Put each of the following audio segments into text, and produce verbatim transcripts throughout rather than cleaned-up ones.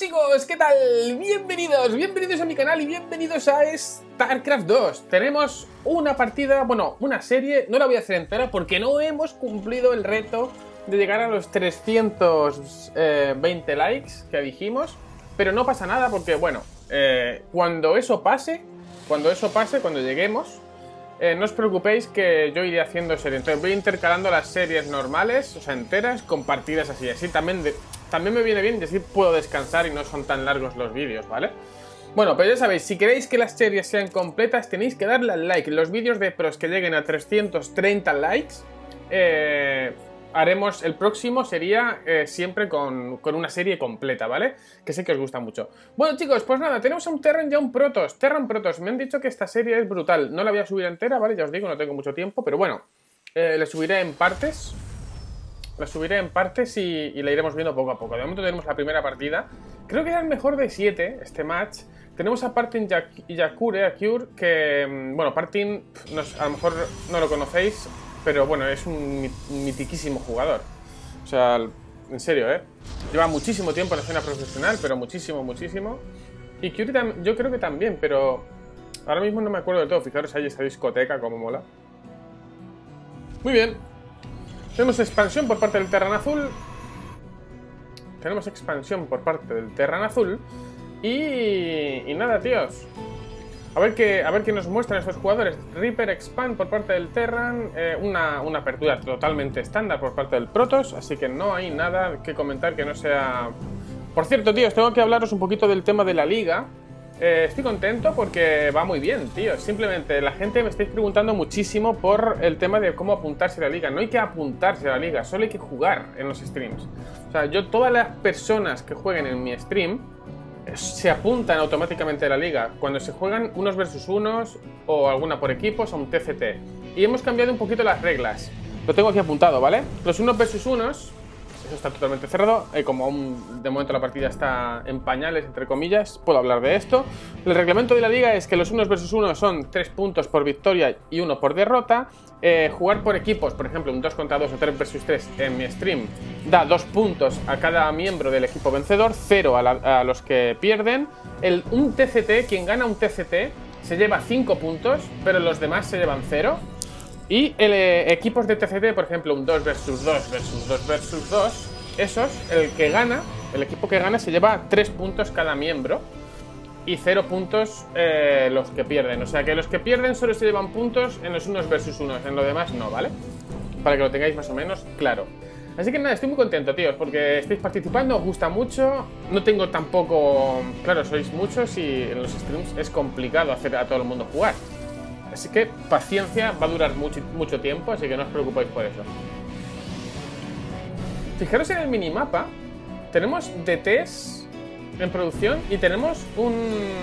chicos, ¿qué tal? Bienvenidos, bienvenidos a mi canal y bienvenidos a StarCraft dos. Tenemos una partida, bueno, una serie, no la voy a hacer entera porque no hemos cumplido el reto de llegar a los trescientos veinte likes que dijimos. Pero no pasa nada porque, bueno, eh, cuando eso pase, cuando eso pase, cuando lleguemos, eh, no os preocupéis que yo iré haciendo series. Entonces voy intercalando las series normales, o sea, enteras, con partidas así. Así también, de, también me viene bien y así puedo descansar y no son tan largos los vídeos, ¿vale? Bueno, pues ya sabéis, si queréis que las series sean completas, tenéis que darle al like. Los vídeos de pros que lleguen a trescientos treinta likes, eh... haremos, el próximo sería eh, siempre con, con una serie completa, ¿vale? Que sé que os gusta mucho. Bueno, chicos, pues nada, tenemos a un Terran y a un Protoss. Terran Protoss, me han dicho que esta serie es brutal. No la voy a subir entera, ¿vale? Ya os digo, no tengo mucho tiempo, pero bueno, eh, la subiré en partes. La subiré en partes y, y la iremos viendo poco a poco. De momento tenemos la primera partida. Creo que era el mejor de siete, este match. Tenemos a Partin y Yakure, a Cure, que, bueno, Partin, no, a lo mejor no lo conocéis, pero bueno, es un mitiquísimo jugador. O sea, en serio, ¿eh? Lleva muchísimo tiempo en la escena profesional, pero muchísimo, muchísimo. Y Curie yo creo que también, pero ahora mismo no me acuerdo de todo. Fijaros ahí esa discoteca, como mola. Muy bien. Tenemos expansión por parte del Terran Azul. Tenemos expansión por parte del Terran Azul. Y, y nada, tíos. A ver, qué, a ver qué nos muestran estos jugadores. Reaper Expand por parte del Terran, eh, una, una apertura totalmente estándar por parte del Protoss, así que no hay nada que comentar que no sea... Por cierto, tíos, tengo que hablaros un poquito del tema de la liga. Eh, estoy contento porque va muy bien, tíos. Simplemente la gente me estáis preguntando muchísimo por el tema de cómo apuntarse a la liga. No hay que apuntarse a la liga, solo hay que jugar en los streams. O sea, yo, todas las personas que jueguen en mi stream se apuntan automáticamente a la liga cuando se juegan unos versus unos o alguna por equipos o un T C T. Y hemos cambiado un poquito las reglas. Lo tengo aquí apuntado, ¿vale? Los unos versus unos, eso está totalmente cerrado. Eh, como aún de momento la partida está en pañales, entre comillas, puedo hablar de esto. El reglamento de la liga es que los unos versus unos son tres puntos por victoria y uno por derrota. Eh, jugar por equipos, por ejemplo, un dos contra dos o tres versus tres en mi stream, da dos puntos a cada miembro del equipo vencedor, cero a, la, a los que pierden. El, un T C T, quien gana un T C T, se lleva cinco puntos, pero los demás se llevan cero. Y el, eh, equipos de T C T, por ejemplo, un dos versus dos versus dos versus dos, esos, el que gana, el equipo que gana se lleva tres puntos cada miembro. Y cero puntos eh, los que pierden. O sea que los que pierden solo se llevan puntos en los unos versus unos. En lo demás no, ¿vale? Para que lo tengáis más o menos claro. Así que nada, estoy muy contento, tíos, porque estáis participando, os gusta mucho. No tengo tampoco... Claro, sois muchos y en los streams es complicado hacer a todo el mundo jugar. Así que paciencia, va a durar mucho, mucho tiempo, así que no os preocupéis por eso. Fijaros en el minimapa. Tenemos D Ts en producción y tenemos un...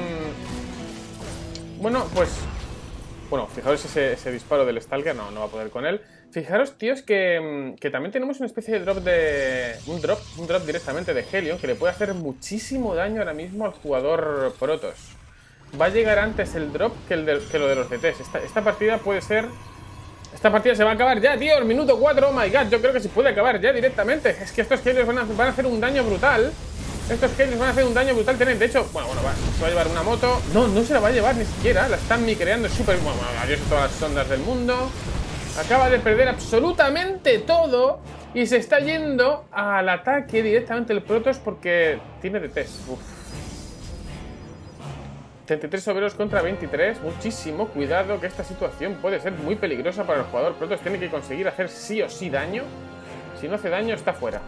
Bueno, pues... Bueno, fijaros ese, ese disparo del Stalker, no, no va a poder con él. Fijaros, tíos, que, que también tenemos una especie de drop de... Un drop, un drop directamente de Helion que le puede hacer muchísimo daño ahora mismo al jugador Protoss. Va a llegar antes el drop que, el de, que lo de los D Ts. Esta, esta partida puede ser... Esta partida se va a acabar ya, tío, el minuto cuatro, oh my god, yo creo que se puede acabar ya directamente. Es que estos Helios van a, van a hacer un daño brutal. Estos Helios van a hacer un daño brutal. Tienen, de hecho, bueno, bueno, va, se va a llevar una moto. No, no se la va a llevar ni siquiera. La están micreando súper... Bueno, adiós a todas las sondas del mundo. Acaba de perder absolutamente todo. Y se está yendo al ataque directamente el Protoss porque tiene D Ts. Uf. treinta y tres obreros contra veintitrés. Muchísimo cuidado, que esta situación puede ser muy peligrosa para el jugador. Protoss tiene que conseguir hacer sí o sí daño. Si no hace daño, está fuera.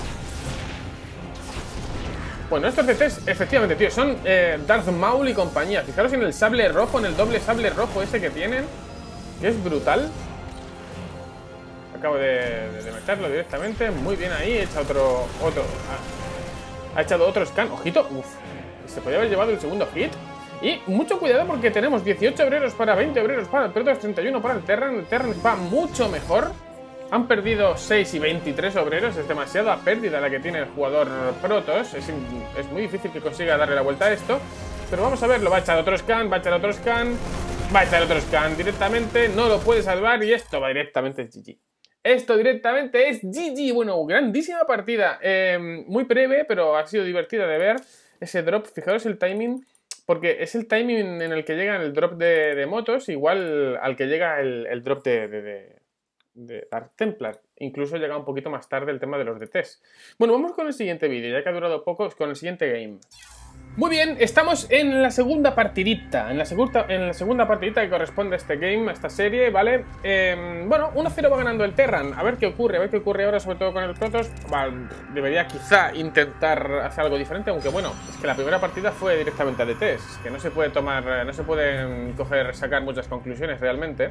Bueno, estos D Ts, efectivamente, tío, son eh, Darth Maul y compañía. Fijaros en el sable rojo, en el doble sable rojo ese que tienen, que es brutal. Acabo de, de, de meterlo directamente. Muy bien ahí, echa otro... otro ha, ha echado otro scan. Ojito, uff. Se podría haber llevado el segundo hit. Y mucho cuidado porque tenemos dieciocho obreros para veinte obreros para el Protoss, treinta y uno para el Terran. El Terran va mucho mejor. Han perdido seis y veintitrés obreros, es demasiada pérdida la que tiene el jugador Protoss. Es, es muy difícil que consiga darle la vuelta a esto. Pero vamos a verlo, va a echar otro scan, va a echar otro scan, va a echar otro scan directamente. No lo puede salvar y esto va directamente G G. esto directamente es G G. Bueno, grandísima partida. Eh, muy breve, pero ha sido divertida de ver ese drop. Fijaros el timing, porque es el timing en el que llega el drop de, de motos, igual al que llega el, el drop de, de, de, de Dark Templar. Incluso llega un poquito más tarde el tema de los D Ts. Bueno, vamos con el siguiente vídeo, ya que ha durado poco, con el siguiente game. Muy bien, estamos en la segunda partidita, en la segunda, en la segunda partidita que corresponde a este game, a esta serie, ¿vale? Eh, bueno, uno cero va ganando el Terran, a ver qué ocurre, a ver qué ocurre ahora, sobre todo con el Protoss. Vale, debería quizá intentar hacer algo diferente, aunque bueno, es que la primera partida fue directamente a D Ts, que no se puede tomar, no se pueden coger, sacar muchas conclusiones realmente.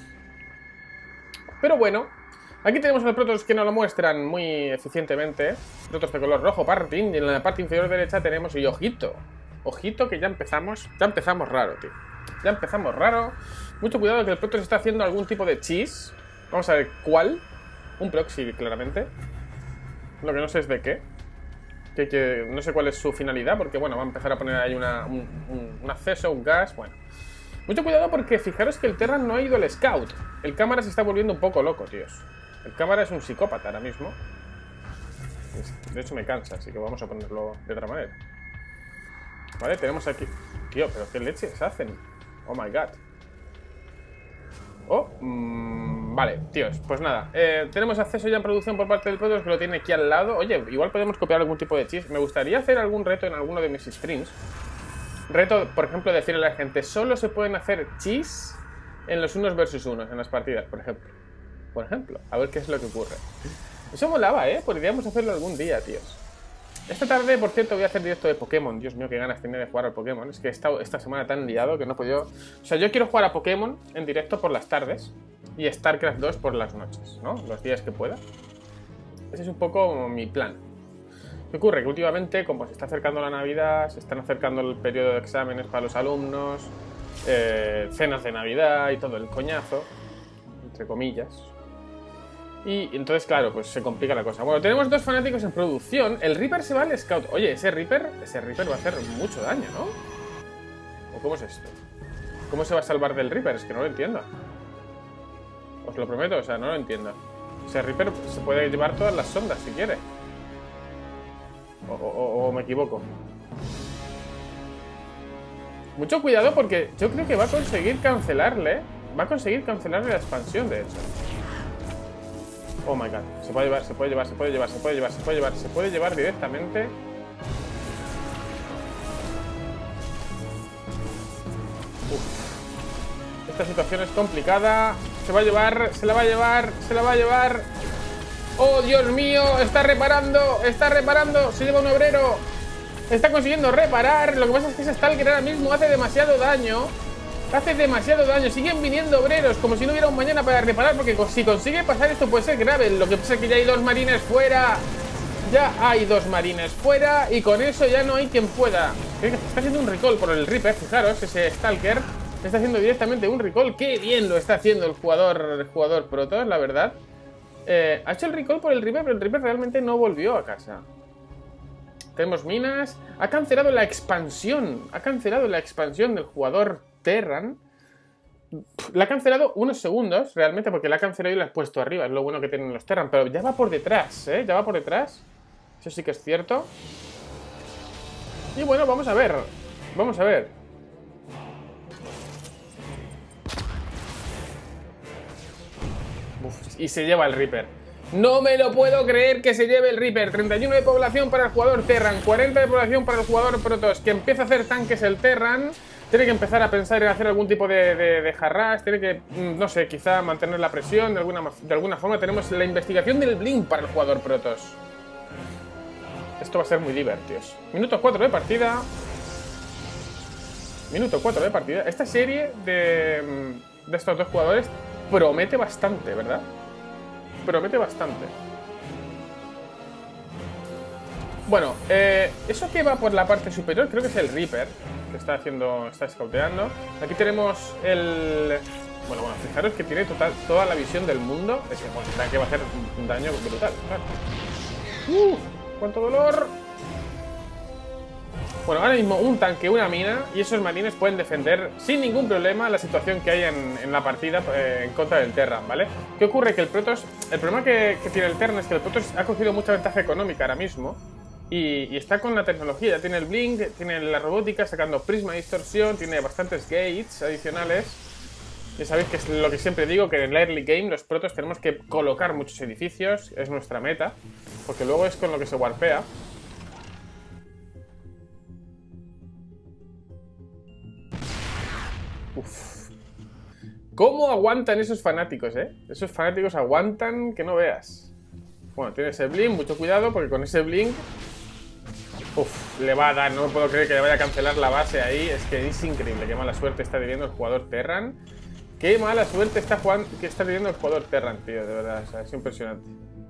Pero bueno, aquí tenemos al Protoss que nos lo muestran muy eficientemente. Protoss de color rojo, parting, y en la parte inferior derecha tenemos, y ojito, ojito que ya empezamos, ya empezamos raro, tío. Ya empezamos raro. Mucho cuidado que el Protoss está haciendo algún tipo de cheese. Vamos a ver cuál. Un proxy, claramente. Lo que no sé es de qué. Que, que no sé cuál es su finalidad, porque bueno, va a empezar a poner ahí una, un, un, un acceso, un gas, bueno. Mucho cuidado porque fijaros que el Terran no ha ido al Scout. El cámara se está volviendo un poco loco, tíos. El cámara es un psicópata ahora mismo. De hecho me cansa, así que vamos a ponerlo de otra manera. Vale, tenemos aquí... Tío, pero qué leches hacen. Oh my god. Oh, mmm, vale, tíos, pues nada, eh, tenemos acceso ya en producción por parte del Protoss, que lo tiene aquí al lado. Oye, igual podemos copiar algún tipo de cheese. Me gustaría hacer algún reto en alguno de mis streams. Reto, por ejemplo, decirle a la gente, solo se pueden hacer cheese en los unos versus unos, en las partidas, por ejemplo. Por ejemplo, a ver qué es lo que ocurre. Eso molaba, ¿eh? Podríamos hacerlo algún día, tíos. Esta tarde, por cierto, voy a hacer directo de Pokémon. Dios mío, qué ganas tenía de jugar al Pokémon. Es que he estado esta semana tan liado que no he podido... O sea, yo quiero jugar a Pokémon en directo por las tardes y StarCraft dos por las noches, ¿no? Los días que pueda. Ese es un poco mi plan. ¿Qué ocurre? Que últimamente, como se está acercando la Navidad, se están acercando el periodo de exámenes para los alumnos, eh, cenas de Navidad y todo el coñazo, entre comillas. Y entonces, claro, pues se complica la cosa. Bueno, tenemos dos fanáticos en producción. El Reaper se va al Scout. Oye, ese Reaper, ese Reaper va a hacer mucho daño, ¿no? ¿O cómo es esto? ¿Cómo se va a salvar del Reaper? Es que no lo entiendo. Os lo prometo, o sea, no lo entiendo. Ese Reaper se puede llevar todas las sondas si quiere. O, o, o me equivoco. Mucho cuidado porque yo creo que va a conseguir cancelarle. Va a conseguir cancelarle la expansión, de hecho. Oh my god, se puede llevar, se puede llevar, se puede llevar, se puede llevar, se puede llevar, se puede llevar directamente. Uf. Esta situación es complicada. Se va a llevar, se la va a llevar, se la va a llevar. Oh, Dios mío, está reparando, está reparando, se lleva un obrero. Está consiguiendo reparar. Lo que pasa es que ese Stalker ahora mismo hace demasiado daño. Hace demasiado daño, siguen viniendo obreros como si no hubiera un mañana para reparar, porque si consigue pasar esto puede ser grave. Lo que pasa es que ya hay dos marines fuera. Ya hay dos marines fuera y con eso ya no hay quien pueda. Está haciendo un recall por el Reaper, fijaros, ese Stalker está haciendo directamente un recall. Qué bien lo está haciendo el jugador, el jugador Protoss, la verdad. eh, Ha hecho el recall por el Reaper, pero el Reaper realmente no volvió a casa. Tenemos minas. Ha cancelado la expansión. Ha cancelado la expansión del jugador Terran. La ha cancelado unos segundos, realmente, porque la ha cancelado y la ha puesto arriba. Es lo bueno que tienen los Terran. Pero ya va por detrás, ¿eh? Ya va por detrás. Eso sí que es cierto. Y bueno, vamos a ver. Vamos a ver. Uf, y se lleva el Reaper. No me lo puedo creer que se lleve el Reaper. treinta y uno de población para el jugador Terran, cuarenta de población para el jugador Protoss, que empieza a hacer tanques el Terran. Tiene que empezar a pensar en hacer algún tipo de, de, de jarras. Tiene que, no sé, quizá mantener la presión de alguna, de alguna forma. Tenemos la investigación del Blink para el jugador Protoss. Esto va a ser muy divertidos. Minuto cuatro de partida. Minuto cuatro de partida. Esta serie de, de estos dos jugadores promete bastante, ¿verdad? Promete bastante. Bueno, eh, eso que va por la parte superior creo que es el Reaper, que está haciendo, está scouteando. Aquí tenemos el... Bueno, bueno, fijaros que tiene total, toda la visión del mundo. Es que, bueno, el tanque va a hacer un daño brutal, claro. ¡Uh! ¡Cuánto dolor! Bueno, ahora mismo un tanque, una mina, y esos marines pueden defender sin ningún problema la situación que hay en, en la partida eh, en contra del Terran, ¿vale? ¿Qué ocurre? Que el Protoss, el problema que, que tiene el Terran es que el Protoss ha cogido mucha ventaja económica ahora mismo y, y está con la tecnología, ya tiene el Blink, tiene la robótica, sacando prisma y distorsión, tiene bastantes gates adicionales. Ya sabéis que es lo que siempre digo, que en el early game los Protoss tenemos que colocar muchos edificios, es nuestra meta, porque luego es con lo que se warpea. Uf. ¿Cómo aguantan esos fanáticos, eh? Esos fanáticos aguantan que no veas. Bueno, tiene ese blink, mucho cuidado, porque con ese blink... Uf, le va a dar, no me puedo creer que le vaya a cancelar la base ahí. Es que es increíble, qué mala suerte está teniendo el jugador Terran. Qué mala suerte está, jugando, que está teniendo el jugador Terran, tío, de verdad, o sea, es impresionante.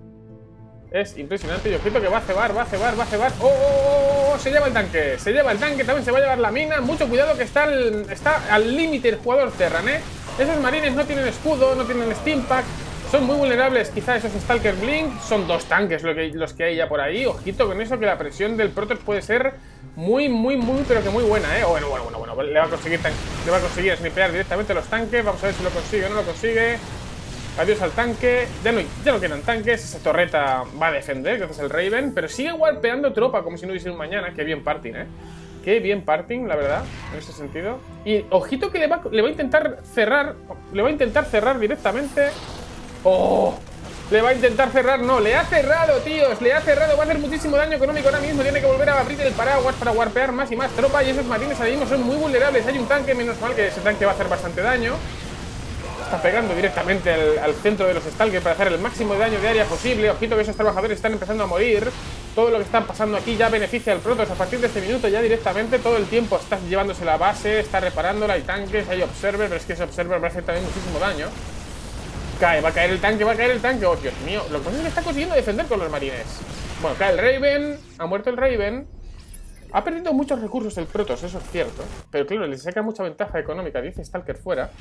Es impresionante, y ojito que va a cebar, va a cebar, va a cebar. ¡Oh, oh, oh! Se lleva el tanque, se lleva el tanque, también se va a llevar la mina. Mucho cuidado que está, el, está al límite el jugador Terran, ¿eh? Esos marines no tienen escudo, no tienen steampack, son muy vulnerables. Quizá esos Stalker Blink, son dos tanques lo que, los que hay ya por ahí. Ojito con eso, que la presión del Protoss puede ser muy, muy, muy, pero que muy buena, ¿eh? Bueno, bueno, bueno, bueno, le va a conseguir, le va a conseguir snipear directamente los tanques. Vamos a ver si lo consigue o no lo consigue. Adiós al tanque, ya no, ya no quedan tanques. Esa torreta va a defender gracias al Raven, pero sigue warpeando tropa como si no hubiese un mañana. Qué bien parting, eh. Qué bien parting, la verdad, en ese sentido. Y ojito que le va, le va a intentar cerrar. Le va a intentar cerrar directamente. ¡Oh! Le va a intentar cerrar, no, le ha cerrado, tíos. Le ha cerrado, va a hacer muchísimo daño económico ahora mismo. Tiene que volver a abrir el paraguas para warpear más y más tropa. Y esos marines ahora mismo son muy vulnerables. Hay un tanque, menos mal que ese tanque va a hacer bastante daño. Está pegando directamente al, al centro de los Stalker para hacer el máximo de daño de área posible. Ojito que esos trabajadores están empezando a morir. Todo lo que está pasando aquí ya beneficia al Protoss. A partir de este minuto ya directamente todo el tiempo está llevándose la base, está reparándola. Hay tanques, hay Observer, pero es que ese Observer va a hacer también muchísimo daño. Cae, va a caer el tanque, va a caer el tanque. Oh, Dios mío, lo que pasa es que está consiguiendo defender con los marines. Bueno, cae el Raven, ha muerto el Raven. Ha perdido muchos recursos el Protoss, eso es cierto. Pero claro, le saca mucha ventaja económica. diez Stalker fuera.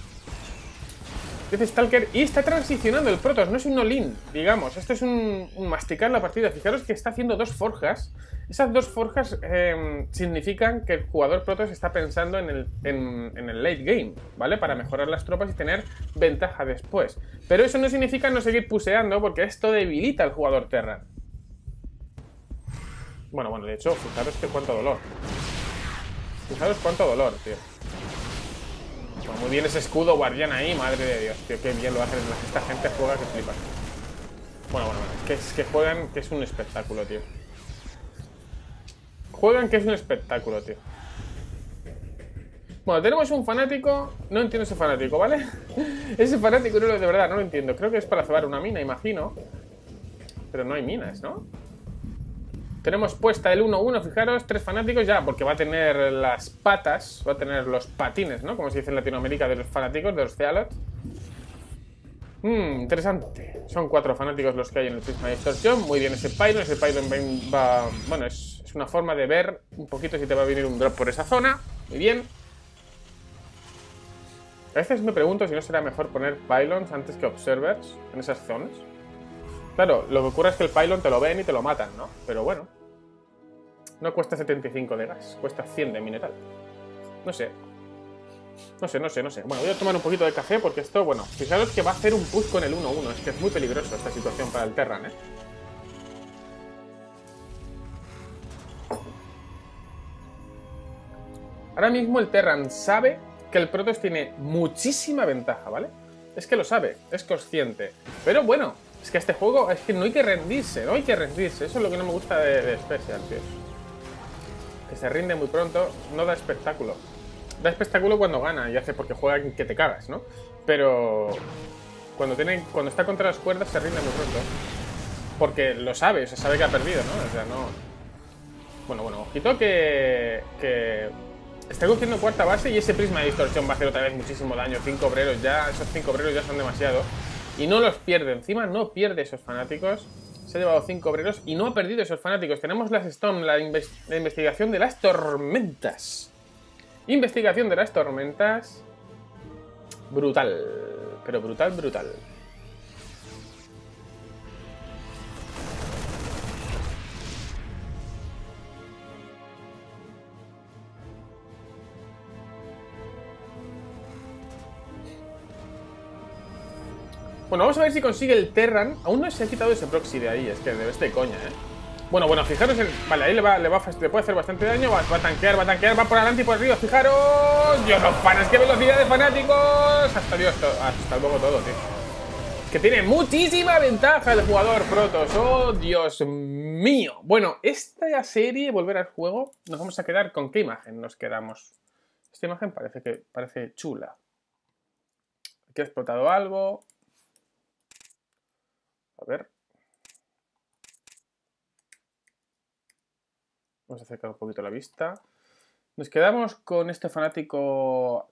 diez Stalker y está transicionando el Protoss, no es un all-in, digamos. Esto es un, un masticar la partida. Fijaros que está haciendo dos forjas. Esas dos forjas eh, significan que el jugador Protoss está pensando en el, en, en el late game, ¿vale? Para mejorar las tropas y tener ventaja después. Pero eso no significa no seguir puseando, porque esto debilita al jugador Terran. Bueno, bueno, de hecho, fijaros que cuánto dolor. Fijaros cuánto dolor, tío. Bueno, muy bien ese escudo guardián ahí, madre de Dios, tío, qué bien lo hacen. Esta gente juega que flipa. Bueno, bueno, bueno, que es que juegan, que es un espectáculo, tío. Juegan que es un espectáculo, tío. Bueno, tenemos un fanático. No entiendo ese fanático, ¿vale? Ese fanático no lo de verdad, no lo entiendo. Creo que es para cebar una mina, imagino. Pero no hay minas, ¿no? Tenemos puesta el uno uno, fijaros, tres fanáticos ya, porque va a tener las patas, va a tener los patines, ¿no? Como se dice en Latinoamérica de los fanáticos, de los Zealot. Mmm, interesante. Son cuatro fanáticos los que hay en el prisma de distorsión. Muy bien ese pylon, ese pylon va... Bueno, es, es una forma de ver un poquito si te va a venir un drop por esa zona. Muy bien. A veces me pregunto si no será mejor poner pylons antes que observers en esas zonas. Claro, lo que ocurre es que el pylon te lo ven y te lo matan, ¿no? Pero bueno. No cuesta setenta y cinco de gas, cuesta cien de mineral. No sé. No sé, no sé, no sé. Bueno, voy a tomar un poquito de café porque esto, bueno, fijaros que va a hacer un push con el uno uno. Es que es muy peligroso esta situación para el Terran, ¿eh? Ahora mismo el Terran sabe que el Protoss tiene muchísima ventaja, ¿vale? Es que lo sabe, es consciente. Pero bueno, es que este juego, es que no hay que rendirse, no hay que rendirse. Eso es lo que no me gusta de, de Special, tío. Que se rinde muy pronto, no da espectáculo. Da espectáculo cuando gana y hace porque juega que te cagas, ¿no? Pero cuando, tiene, cuando está contra las cuerdas se rinde muy pronto. Porque lo sabe, o sea, sabe que ha perdido, ¿no? O sea, no... Bueno, bueno, ojito que... que... está cogiendo cuarta base y ese prisma de distorsión va a hacer otra vez muchísimo daño. Cinco obreros ya, esos cinco obreros ya son demasiado. Y no los pierde, encima no pierde esos fanáticos. Se ha llevado cinco obreros y no ha perdido esos fanáticos. Tenemos las Stone, la, inves la investigación de las tormentas. Investigación de las tormentas. Brutal. Pero brutal, brutal. Bueno, vamos a ver si consigue el Terran. Aún no se ha quitado ese proxy de ahí, es que debe de coña, ¿eh? Bueno, bueno, fijaros en... Vale, ahí le, va, le, va, le puede hacer bastante daño. Va, va a tanquear, va a tanquear, va por adelante y por arriba. Fijaros. Dios, los panes, qué velocidad de fanáticos. Hasta Dios, hasta luego todo, tío. Que tiene muchísima ventaja el jugador Protoss. Oh, Dios mío. Bueno, esta serie, volver al juego, nos vamos a quedar con qué imagen nos quedamos. Esta imagen parece que parece chula. Aquí ha explotado algo. A ver. Vamos a acercar un poquito la vista. Nos quedamos con este fanático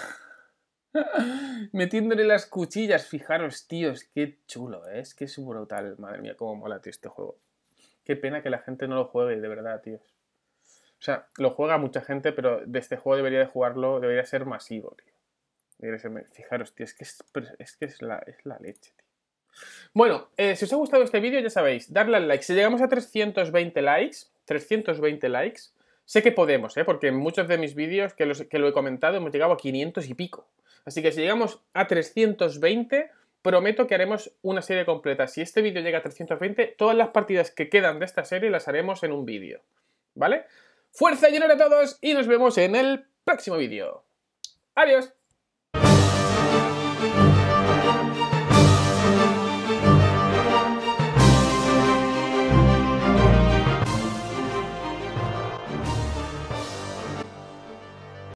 metiéndole las cuchillas. Fijaros, tíos, qué chulo, ¿eh? Es que es brutal. Madre mía, cómo mola, tío, este juego. Qué pena que la gente no lo juegue, de verdad, tíos. O sea, lo juega mucha gente, pero de este juego debería de jugarlo, debería ser masivo, tío. Debería ser... Fijaros, tío, es que es, es, que es, la, es la leche, tío. Bueno, eh, si os ha gustado este vídeo, ya sabéis, darle al like. Si llegamos a trescientos veinte likes, trescientos veinte likes, sé que podemos, ¿eh? Porque en muchos de mis vídeos que, los, que lo he comentado hemos llegado a quinientos y pico. Así que si llegamos a trescientos veinte, prometo que haremos una serie completa. Si este vídeo llega a trescientos veinte, todas las partidas que quedan de esta serie las haremos en un vídeo, ¿vale? Fuerza y honor a todos y nos vemos en el próximo vídeo. ¡Adiós!